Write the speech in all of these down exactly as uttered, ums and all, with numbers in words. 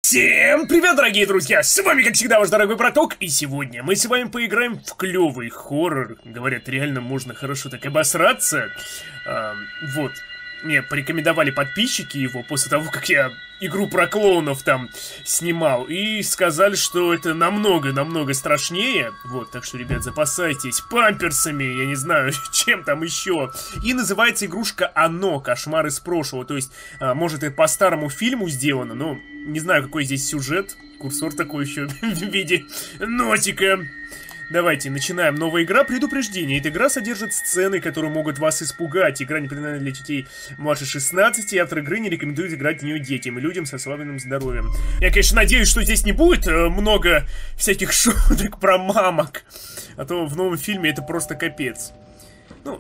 Всем привет, дорогие друзья! С вами, как всегда, ваш дорогой браток, и сегодня мы с вами поиграем в клевый хоррор. Говорят, реально можно хорошо так обосраться. А, вот, мне порекомендовали подписчики его после того, как я игру про клоунов там снимал. И сказали, что это намного-намного страшнее. Вот, так что, ребят, запасайтесь памперсами, я не знаю, чем там еще. И называется игрушка «Оно. Кошмар из прошлого». То есть, а, может, это по старому фильму сделано, но не знаю, какой здесь сюжет. Курсор такой еще в виде носика. Давайте, начинаем. Новая игра. Предупреждение. Эта игра содержит сцены, которые могут вас испугать. Игра не предназначена для детей младше шестнадцати. Автор игры не рекомендует играть в нее детям и людям со слабым здоровьем. Я, конечно, надеюсь, что здесь не будет э, много всяких шуток про мамок. А то в новом фильме это просто капец. Ну,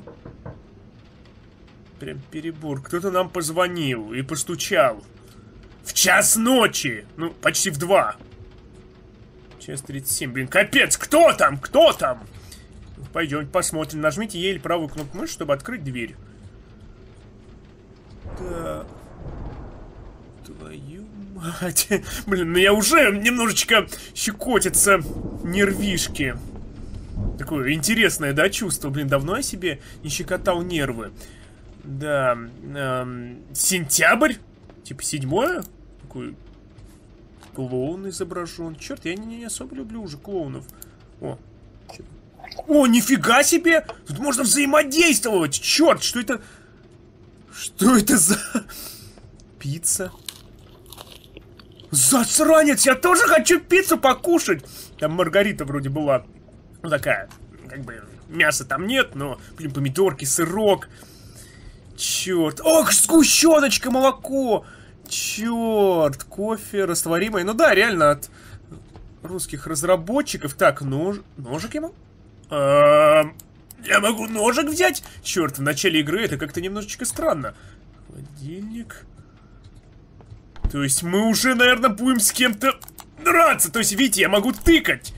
прям перебор. Кто-то нам позвонил и постучал. В час ночи. Ну, почти в два. Час тридцать семь. Блин, капец, кто там? Кто там? Пойдемте посмотрим. Нажмите Е или правую кнопку мыши, чтобы открыть дверь. Да. Твою мать. Блин, ну я уже немножечко щекотятся нервишки. Такое интересное, да, чувство. Блин, давно я себе не щекотал нервы. Да. Эм, сентябрь? Типа седьмое? Такой... Клоун изображен. Черт, я не, не особо люблю уже клоунов. О, О, нифига себе! Тут можно взаимодействовать! Черт, что это? Что это за пицца? Засранец! Я тоже хочу пиццу покушать! Там Маргарита вроде была. Ну, такая, как бы, мяса там нет, но, блин, помидорки, сырок. Черт. Ох, сгущеночка, молоко! Черт, кофе растворимый. Ну да, реально от русских разработчиков. Так, нож... ножик я могу? А, я могу ножик взять? Черт, в начале игры это как-то немножечко странно. Холодильник. То есть мы уже, наверное, будем с кем-то драться. То есть, видите, я могу тыкать.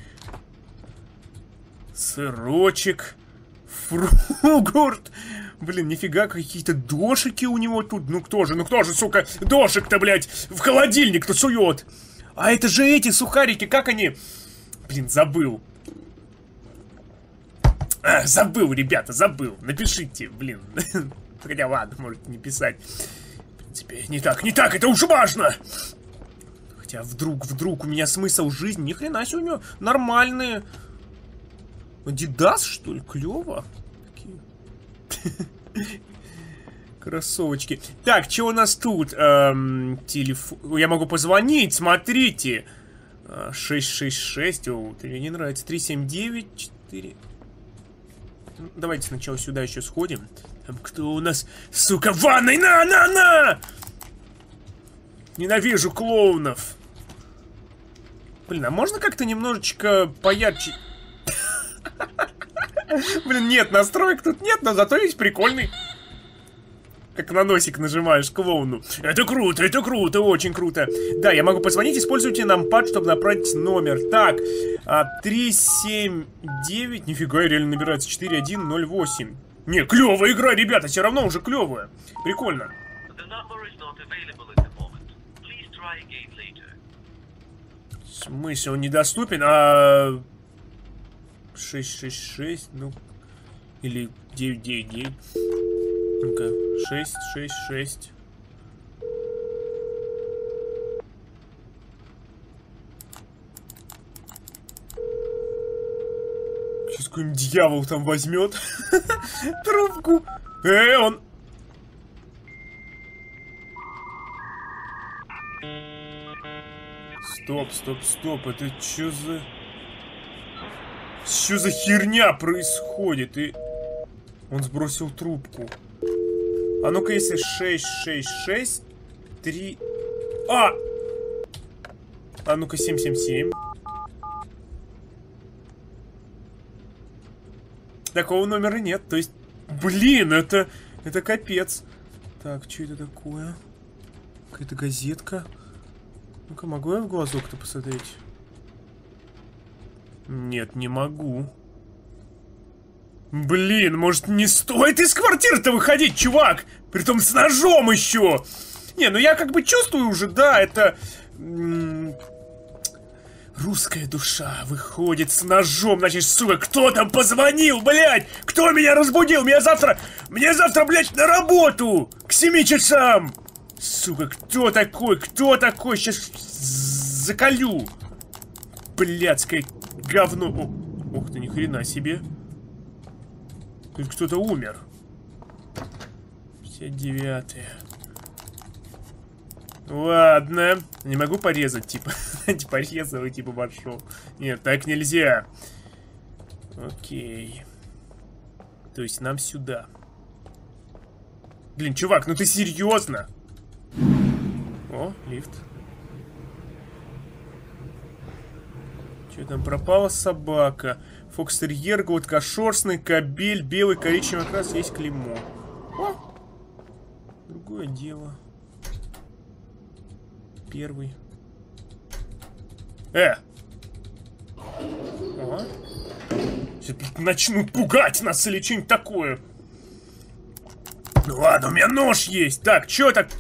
Сырочек. Фругурт. Блин, нифига, какие-то дошики у него тут. Ну кто же, ну кто же, сука, дошик-то, блядь, в холодильник-то сует? А это же эти сухарики, как они? Блин, забыл. А, забыл, ребята, забыл. Напишите, блин. Хотя ладно, можете не писать. В принципе, не так, не так, это уж важно. Хотя вдруг, вдруг у меня смысл жизни. Ни хрена себе у него нормальные. Адидас, что ли? Клево. Кроссовочки. Так, что у нас тут? Эм, телефон. Я могу позвонить, смотрите. шесть шесть шесть. О, это мне не нравится. три семь девять четыре. Давайте сначала сюда еще сходим. Там кто у нас? Сука, в ванной! На, на, на! Ненавижу клоунов. Блин, а можно как-то немножечко поярче? Блин, нет, настроек тут нет, но зато есть прикольный. Как на носик нажимаешь клоуну. Это круто, это круто, очень круто. Да, я могу позвонить, используйте нампад, чтобы направить номер. Так, три семь девять. Нифига, реально набирается четыре один ноль восемь. Не, клевая игра, ребята, все равно уже клевая. Прикольно. В смысле, он недоступен, а... шесть шесть шесть, ну, или девять девять девять. Ну-ка, шесть шесть шесть. Сейчас какой-нибудь дьявол там возьмет трубку. Э, он... Стоп, стоп, стоп, это что за... Что за херня происходит? И он сбросил трубку. А ну-ка, если шесть шесть шесть три... А! А ну-ка, семь семь семь. Такого номера нет. То есть, блин, это... Это капец. Так, что это такое? Какая-то газетка. Ну-ка, могу я в глазок-то посмотреть? Нет, не могу. Блин, может не стоит из квартиры-то выходить, чувак? Притом с ножом еще. Не, ну я как бы чувствую уже, да, это... Русская душа выходит с ножом, значит, сука, кто там позвонил, блядь? Кто меня разбудил? Меня завтра, мне завтра, блядь, на работу! К семи часам! Сука, кто такой? Кто такой? Сейчас заколю! Блядское говно! О, ух ты, ни хрена себе! Тут кто-то умер. пятьдесят девятый. Ладно. Не могу порезать, типа. Типа порезал и типа пошел. Нет, так нельзя. Окей. То есть нам сюда. Блин, чувак, ну ты серьезно? О, лифт. Что там пропала собака? Фокстерьер, гладкошерстный, кобель, белый, коричневый окрас, есть клеймо. О! Другое дело. Первый. Э! Ага. Сейчас начнут пугать нас или что-нибудь такое. Ну ладно, у меня нож есть. Так, что так?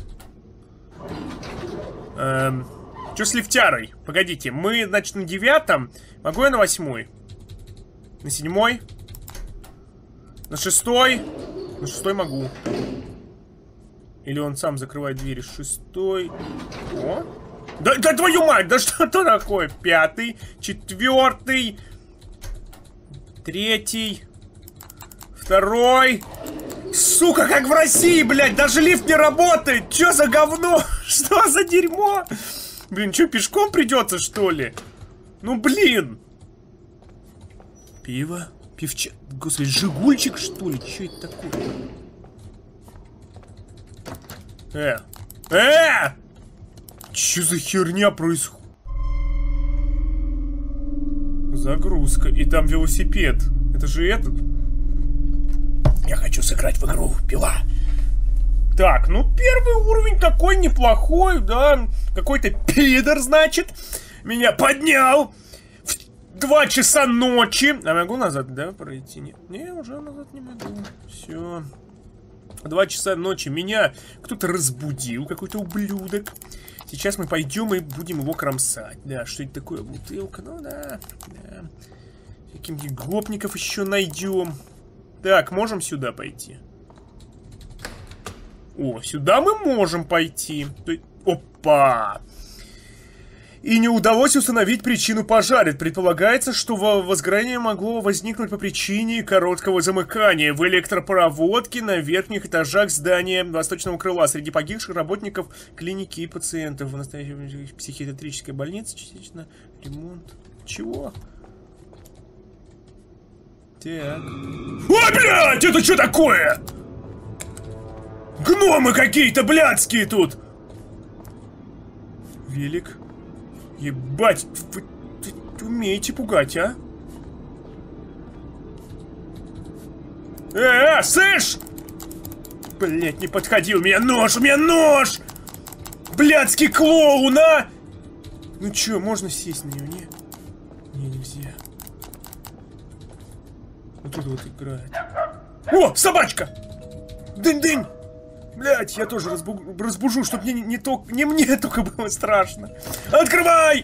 Эм, что с лифтярой? Погодите, мы, значит, на девятом. Могу я на восьмой? На седьмой? На шестой? На шестой могу. Или он сам закрывает двери? Шестой. О! Да, да твою мать! Да что это такое? Пятый, четвертый, третий, второй. Сука, как в России, блядь! Даже лифт не работает! Чё за говно? Что за дерьмо? Блин, чё, пешком придется, что ли? Ну, блин! Пиво? Пивча... Господи, жигульчик, что ли? Чё это такое? Э! Э! Чё за херня происходит? Загрузка. И там велосипед. Это же этот. Я хочу сыграть в игру Пила. Так, ну первый уровень такой неплохой, да. Какой-то пидор, значит, меня поднял в два часа ночи. А могу назад, да, пройти? Нет, не, уже назад не могу. Все. Два часа ночи меня кто-то разбудил, какой-то ублюдок. Сейчас мы пойдем и будем его кромсать. Да, что это такое? Бутылка? Ну да, да. Каких-нибудь гопников еще найдем. Так, можем сюда пойти? О, сюда мы можем пойти. Опа! И не удалось установить причину пожара. Предполагается, что возгорание могло возникнуть по причине короткого замыкания в электропроводке на верхних этажах здания восточного крыла. Среди погибших работников клиники и пациентов. В настоящей психиатрической больнице частично ремонт. Чего? Так. О, блядь, это что такое? Гномы какие-то блядские тут. Велик. Ебать, вы, вы, вы умеете пугать, а? Э, э, слышь! Блядь, не подходи, у меня нож, у меня нож! Блядский клоун, а! Ну чё, можно сесть на него, не? Не, нельзя. Вот тут вот играет. О, собачка! Дынь-дынь! Блять, я тоже разбу... разбужу, чтобы мне не, не, то... не мне только было страшно. Открывай!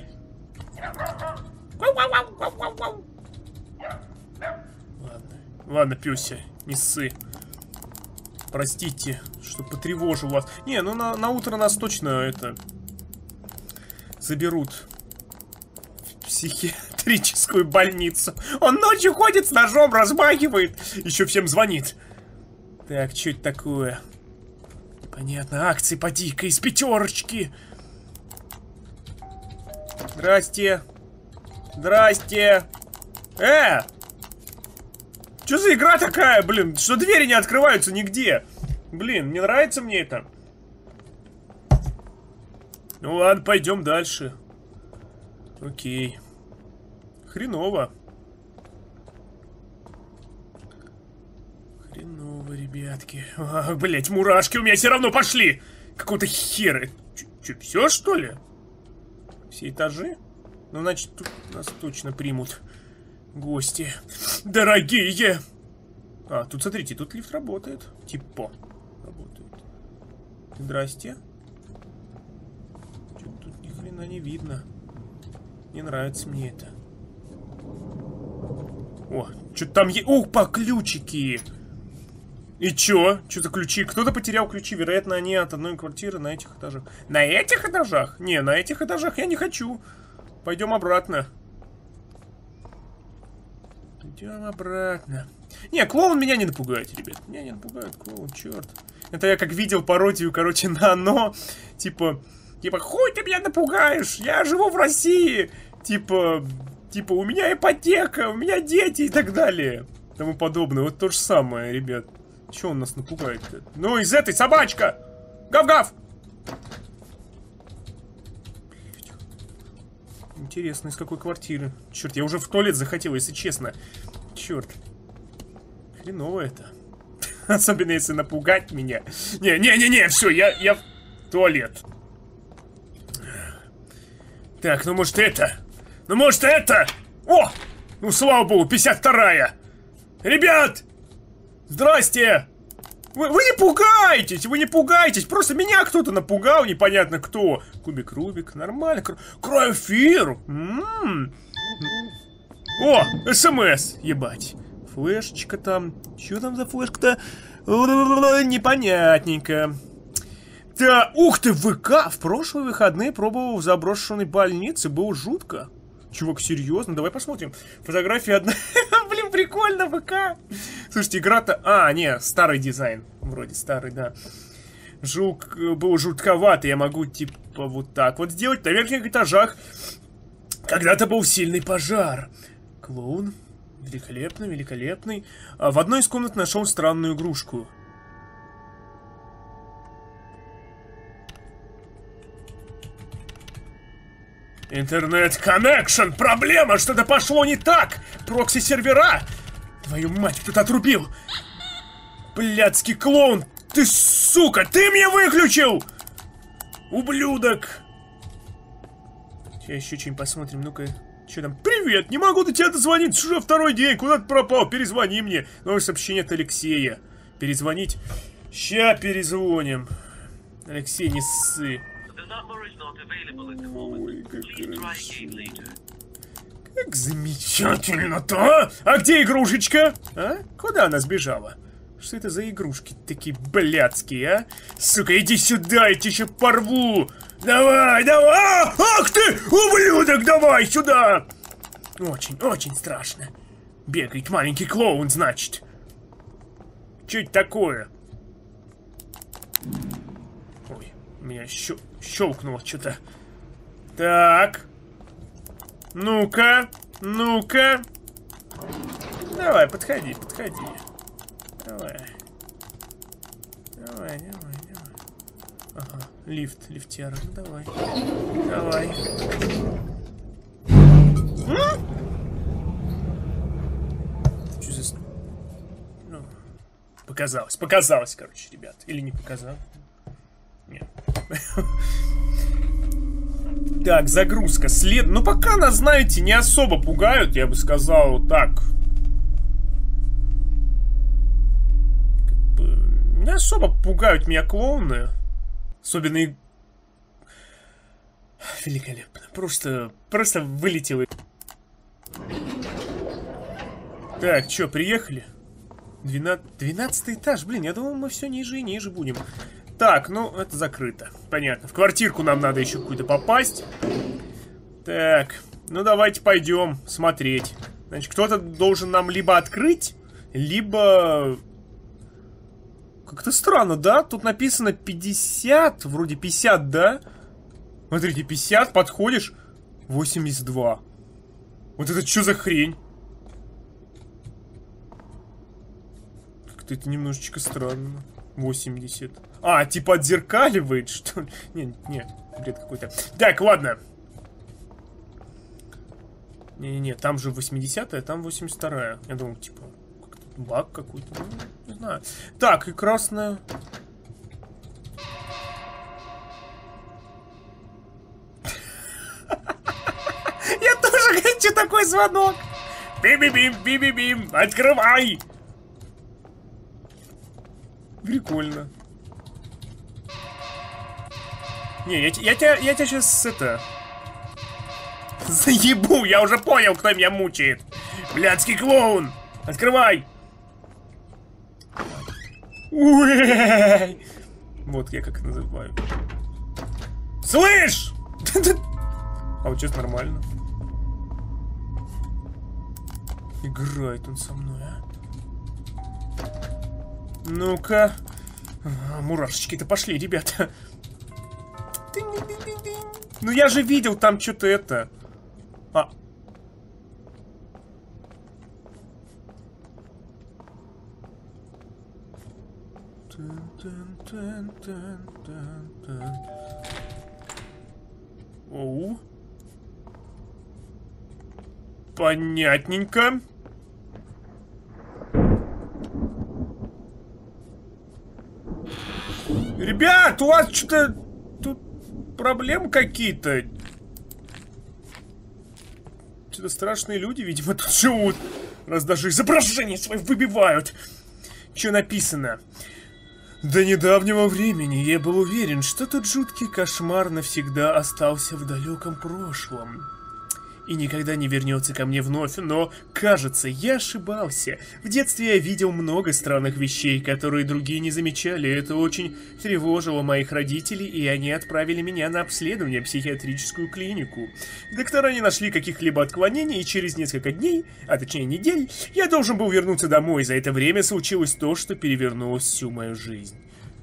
Ладно, ладно, пёся, не ссы. Простите, что потревожил вас. Не, ну на, на утро нас точно это... заберут в психиатрическую больницу. Он ночью ходит с ножом, размахивает, еще всем звонит. Так, что это такое? Понятно, акции поди-ка из пятерочки. Здрасте. Здрасте. Э! Что за игра такая, блин? Что двери не открываются нигде? Блин, не нравится мне это. Ну ладно, пойдем дальше. Окей. Хреново. Хреново, ребятки. А, блять, мурашки у меня все равно пошли. Какого-то хера. Че, все что ли? Все этажи? Ну, значит, тут нас точно примут гости. Дорогие! А, тут, смотрите, тут лифт работает. Типа. Работает. Здрасте. Что-то тут ни хрена не видно. Не нравится мне это. О, что-то там есть. Ух, по ключики. И чё? Что за ключи? Кто-то потерял ключи. Вероятно, они от одной квартиры на этих этажах. На этих этажах? Не, на этих этажах я не хочу. Пойдем обратно. Идем обратно. Не, клоун меня не напугает, ребят. Меня не напугает клоун, черт. Это я как видел пародию, короче, на оно. Типа, типа, хуй ты меня напугаешь, я живу в России. Типа, типа, у меня ипотека, у меня дети и так далее. Тому подобное. Вот то же самое, ребят. Че он нас напугает-то? Ну, из этой собачка! Гав-гав! Интересно, из какой квартиры? Черт, я уже в туалет захотел, если честно. Черт. Хреново это. Особенно если напугать меня. Не-не-не-не, все, я, я в туалет. Так, ну может это? Ну может это? О! Ну слава богу, пятьдесят вторая. Ребят! Здрасте! Вы, вы не пугайтесь, вы не пугайтесь. Просто меня кто-то напугал, непонятно кто. Кубик Рубик, нормально. Кр Кроэфир! М-м-м. О, СМС, ебать. Флешечка там. Что там за флешка-то? Непонятненько. Да, ух ты, ВК! В прошлые выходные пробовал в заброшенной больнице. Было жутко. Чувак, серьезно? Давай посмотрим. Фотография одна. Блин, прикольно, ВК. Слушайте, игра-то... А, не, старый дизайн. Вроде старый, да. Жук был жутковатый. Я могу, типа, вот так вот сделать. На верхних этажах когда-то был сильный пожар. Клоун. Великолепный, великолепный. А в одной из комнат нашел странную игрушку. Интернет-коннекшн! Проблема! Что-то пошло не так! Прокси-сервера! Твою мать, кто-то отрубил! Блядский клоун! Ты, сука! Ты меня выключил! Ублюдок! Сейчас еще что-нибудь посмотрим. Ну-ка, что там? Привет! Не могу до тебя дозвониться! Уже второй день! Куда ты пропал? Перезвони мне! Новое сообщение от Алексея. Перезвонить? Ща перезвоним. Алексей, не ссы. Ой, как хорошо. Как замечательно-то, а? А где игрушечка? А? Куда она сбежала? Что это за игрушки такие блядские, а? Сука, иди сюда, я тебя еще порву! Давай, давай! А! Ах ты, ублюдок, давай сюда! Очень, очень страшно. Бегает маленький клоун, значит. Что это такое? Ой, меня щел щелкнуло что-то. Так. Ну-ка, ну-ка. Давай, подходи, подходи. Давай. Давай, давай, давай. Ага, лифт, лифтяра, ну давай. Давай. Что за... Ну, показалось, показалось, короче, ребят. Или не показалось? Нет. Так, загрузка, след... Ну, пока нас, знаете, не особо пугают, я бы сказал, так. Как бы... Не особо пугают меня клоуны. Особенно и... Великолепно. Просто... Просто вылетело. Так, чё, приехали? двенадцатый этаж, блин, я думал, мы все ниже и ниже будем. Так, ну, это закрыто. Понятно. В квартирку нам надо еще какую-то попасть. Так, ну давайте пойдем смотреть. Значит, кто-то должен нам либо открыть, либо... Как-то странно, да? Тут написано пятьдесят, вроде пятьдесят, да? Смотрите, пятьдесят, подходишь, восемьдесят два. Вот это что за хрень? Как-то это немножечко странно. восемьдесят. А, типа отзеркаливает, что ли? Не, не, бред какой-то. Так, ладно. Не-не-не, там же восьмидесятая, там восемьдесят вторая. Я думал, типа, как баг какой-то. Ну, не знаю. Так, и красная. Я тоже хочу такой звонок. Би-би-бим, би-би-бим, открывай. Прикольно. Не, я, я тебя, я тебя сейчас это Заебу, я уже понял, кто меня мучает. Блядский клоун. Открывай. Уэй. Вот я как называю. Слышь! А вот сейчас нормально. Играет он со мной, а? Ну-ка. А, мурашечки-то пошли, ребята. Ну я же видел там что-то это. А. Оу. Понятненько. Ребят, у вас что-то тут проблемы какие-то. Что-то страшные люди, видимо, тут живут. Раз даже изображения свои выбивают. Что написано? До недавнего времени я был уверен, что тот жуткий кошмар навсегда остался в далеком прошлом и никогда не вернется ко мне вновь, но, кажется, я ошибался. В детстве я видел много странных вещей, которые другие не замечали. Это очень тревожило моих родителей, и они отправили меня на обследование в психиатрическую клинику. Доктора не нашли каких-либо отклонений, и через несколько дней, а точнее недель, я должен был вернуться домой. За это время случилось то, что перевернуло всю мою жизнь.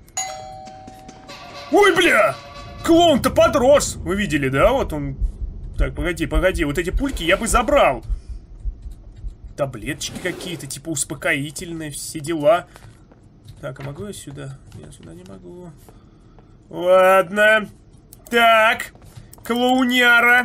Ой, бля! Клоун-то подрос! Вы видели, да? Вот он... Так, погоди, погоди, вот эти пульки я бы забрал. Таблеточки какие-то, типа успокоительные, все дела. Так, а могу я сюда? Я сюда не могу. Ладно. Так, клоуняра.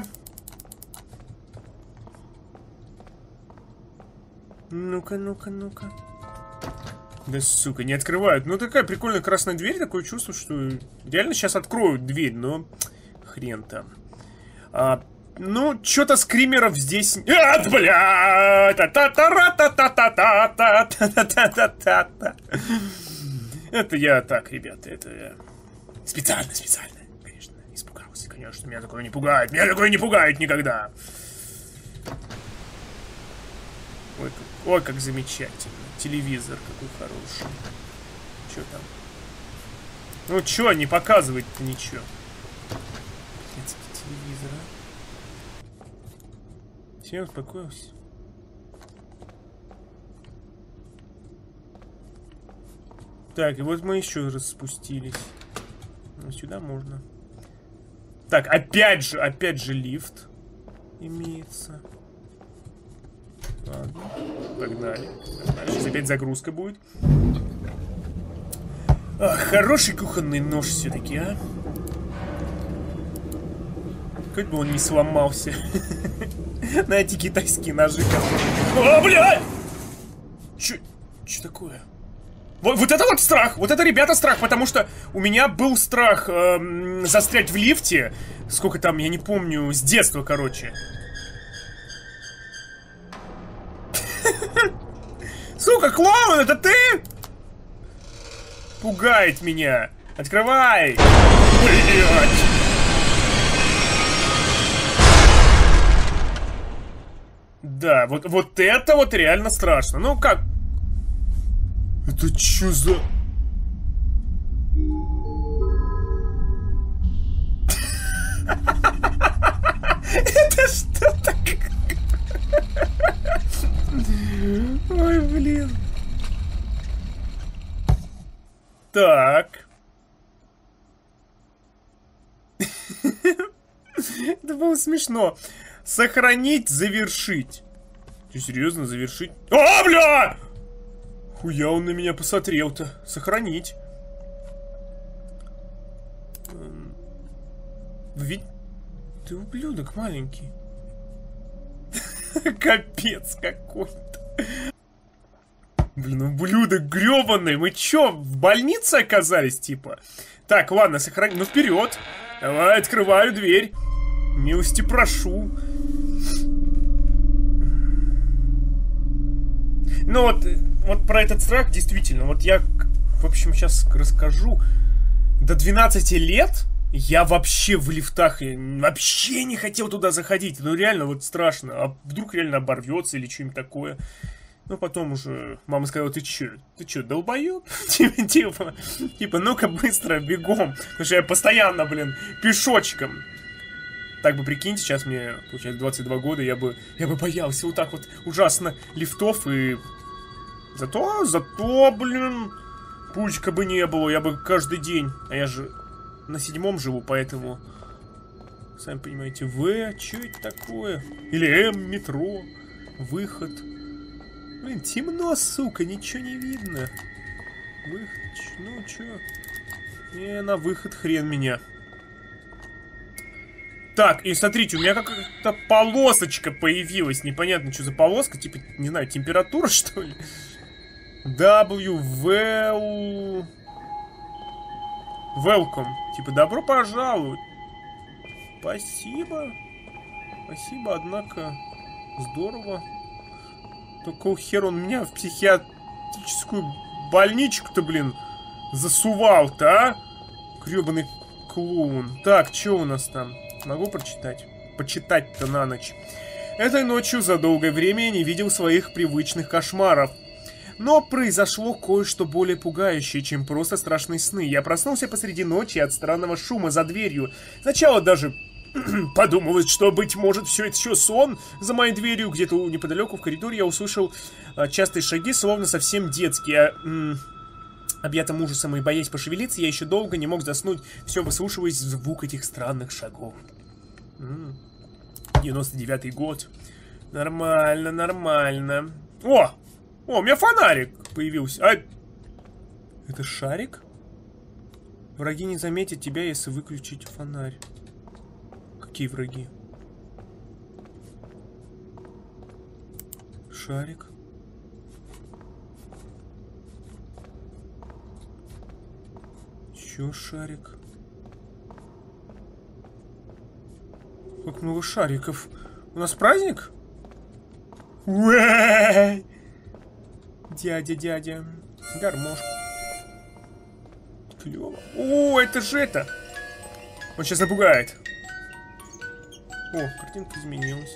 Ну-ка, ну-ка, ну-ка. Да, сука, не открывают. Ну, такая прикольная красная дверь, такое чувство, что реально сейчас откроют дверь, но хрен там. А... Ну, что-то скримеров здесь... А, бля! Это я так, ребята, это я... Специально, специально, конечно, испугался. Конечно, меня такое не пугает. Меня такое не пугает никогда. Ой, как, ой, как замечательно. Телевизор какой хороший. Что там? Ну, что, не показывать-то ничего. Телевизор, а? Все, успокоился. Так, и вот мы еще раз спустились. Ну, сюда можно. Так, опять же, опять же лифт имеется. Ладно, погнали. Погнали. Сейчас опять загрузка будет. Ах, хороший кухонный нож все-таки, а? Хоть бы он не сломался. На эти китайские ножи. О, блядь! Чё, чё такое? Вот, вот это вот страх! Вот это, ребята, страх! Потому что у меня был страх эм, застрять в лифте. Сколько там, я не помню, с детства, короче. Сука, клоун, это ты? Пугает меня. Открывай! Блядь! Да, вот, вот это вот реально страшно. Ну как? Это чё за... Это что такое? Ой, блин. Так. Это было смешно. Сохранить, завершить. Ты серьезно, завершить? А, бля! Хуя он на меня посмотрел-то. Сохранить. Ведь ты ублюдок маленький. Капец какой-то. Блин, ублюдок гребаный. Мы чё, в больнице оказались, типа? Так, ладно, сохрани. Ну, вперед. Давай, открываю дверь. Милости прошу. Ну вот, вот про этот страх действительно. Вот я, в общем, сейчас расскажу. До двенадцати лет Я вообще в лифтах вообще не хотел туда заходить. Ну реально вот страшно. А вдруг реально оборвется или что-нибудь такое. Ну потом уже мама сказала: ты чё? Ты чё, долбоёб? Типа, типа, типа, ну-ка быстро, бегом. Потому что я постоянно, блин, пешочком. Так бы прикиньте, сейчас мне, получается, двадцать два года, я бы, я бы боялся вот так вот ужасно лифтов и... Зато, зато, блин, пучка бы не было, я бы каждый день, а я же на седьмом живу, поэтому, сами понимаете, В, что это такое? Или М, метро, выход. Блин, темно, сука, ничего не видно. Выход, ну чё? Не, на выход хрен меня. Так, и смотрите, у меня какая-то полосочка появилась. Непонятно, что за полоска. Типа, не знаю, температура, что ли? W, well... Welcome. Типа, добро пожаловать. Спасибо. Спасибо, однако... Здорово. Только хер он меня в психиатрическую больничку-то, блин, засувал-то, а? Гребаный клоун. Так, что у нас там? Могу прочитать? Почитать-то на ночь. Этой ночью за долгое время я не видел своих привычных кошмаров. Но произошло кое-что более пугающее, чем просто страшные сны. Я проснулся посреди ночи от странного шума за дверью. Сначала даже подумалось, что, быть может, все это еще сон. За моей дверью, где-то неподалеку в коридоре, я услышал а, частые шаги, словно совсем детские. А, объятым ужасом и боясь пошевелиться, я еще долго не мог заснуть, все выслушиваясь звук этих странных шагов. девяносто девятый год. Нормально, нормально. О! О, у меня фонарик появился. А... Это шарик? Враги не заметят тебя, если выключить фонарь. Какие враги? Шарик. Еще шарик. Как много шариков. У нас праздник? Уэй! Дядя, дядя. Гармошку. Клево. О, это же это. Он сейчас напугает. О, картинка изменилась.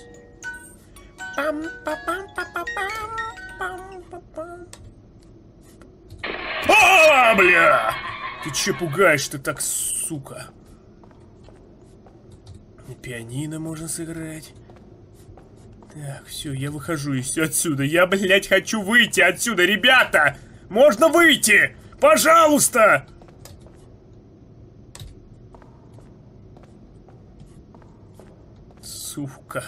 А, бля! Ты че пугаешь-то так, сука? На пианино можно сыграть. Так, все, я выхожу из отсюда. Я, блядь, хочу выйти отсюда, ребята! Можно выйти! Пожалуйста! Сука.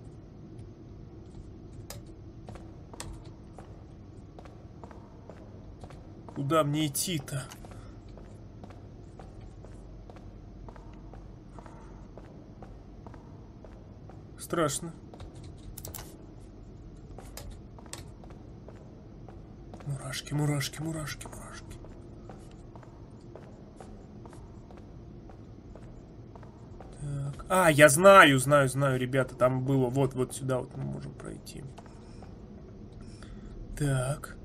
Куда мне идти-то? Страшно. Мурашки, мурашки, мурашки, мурашки. Так. А, я знаю, знаю, знаю, ребята, там было вот, вот сюда вот мы можем пройти. Так.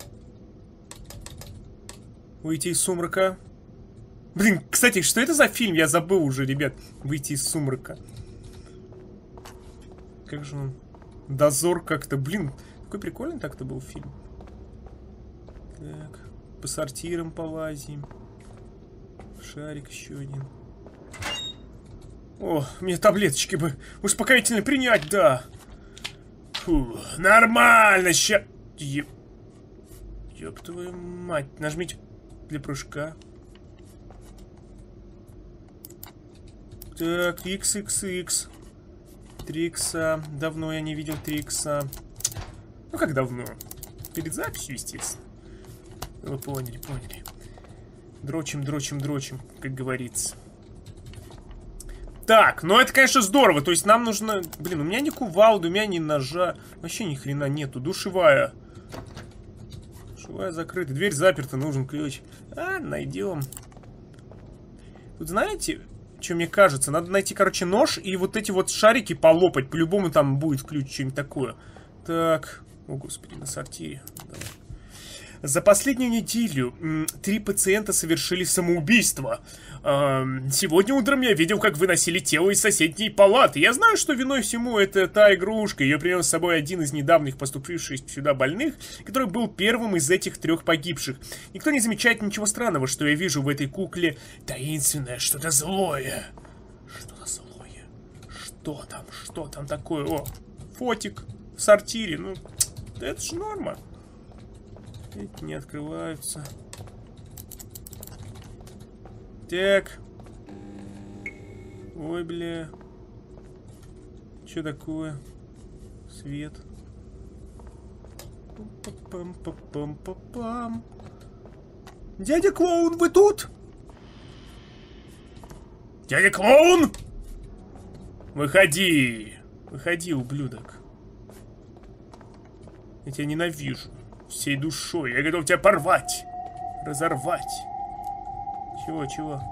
Выйти из сумрака. Блин, кстати, что это за фильм? Я забыл уже, ребят. Выйти из сумрака. Как же он? Дозор как-то, блин. Какой прикольный так-то был фильм. Так, по сортирам полазим. Шарик еще один. О, мне таблеточки бы успокоительно принять, да. Фу, нормально, ща... Еб... Ёб твою мать, нажмите для прыжка. Так, икс икс икс. три икса. Давно я не видел три икса. Ну, как давно? Перед записью, естественно. Вы поняли, поняли. Дрочим, дрочим, дрочим, как говорится. Так, ну это, конечно, здорово. То есть нам нужно... Блин, у меня ни кувалды, у меня ни ножа. Вообще ни хрена нету. Душевая. Душевая закрыта. Дверь заперта, нужен ключ. А, найдем. Тут знаете, что мне кажется? Надо найти, короче, нож и вот эти вот шарики полопать. По-любому там будет ключ, что-нибудь такое. Так. О, господи, на сортире. Давай. За последнюю неделю м, три пациента совершили самоубийство. А, сегодня утром я видел, как выносили тело из соседней палаты. Я знаю, что виной всему это та игрушка. Ее принес с собой один из недавних поступивших сюда больных, который был первым из этих трех погибших. Никто не замечает ничего странного, что я вижу в этой кукле. Таинственное, что-то злое. Что-то злое. Что там? Что там такое? О, фотик в сортире. Ну, это ж норма. Эти не открываются. Так. Ой, бля. Что такое? Свет. Пам-пам-пам-пам-пам. Дядя Клоун, вы тут? Дядя Клоун! Выходи. Выходи, ублюдок. Я тебя ненавижу. Всей душой. Я готов тебя порвать. Разорвать. Чего, чего?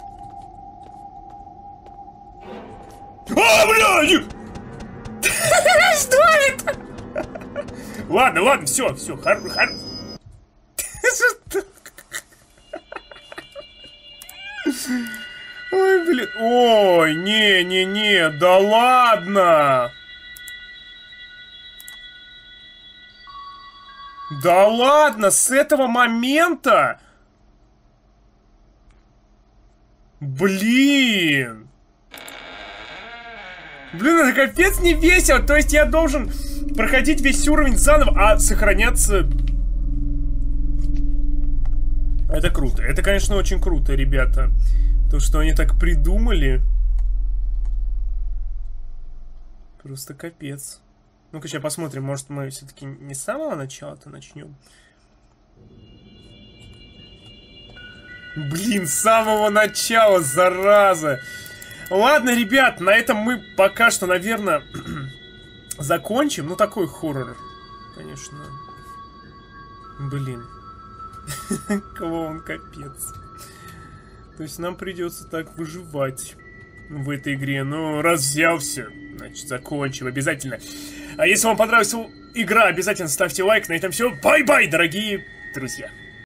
А, блядь! Что это? Ладно, ладно, все, все, хор... хор... Ой, блин. Ой, не-не-не, да ладно! Да ладно, с этого момента? Блин. Блин, это капец не весело. То есть я должен проходить весь уровень заново, а сохраняться... Это круто. Это, конечно, очень круто, ребята. То, что они так придумали. Просто капец. Ну-ка, сейчас посмотрим. Может, мы все-таки не с самого начала-то начнем? Блин, с самого начала, зараза! Ладно, ребят, на этом мы пока что, наверное, закончим. Ну, такой хоррор, конечно. Блин. Клоун, капец. То есть нам придется так выживать в этой игре. Ну, раз взялся, значит, закончим обязательно. А если вам понравилась игра, обязательно ставьте лайк. На этом все. Бай-бай, дорогие друзья.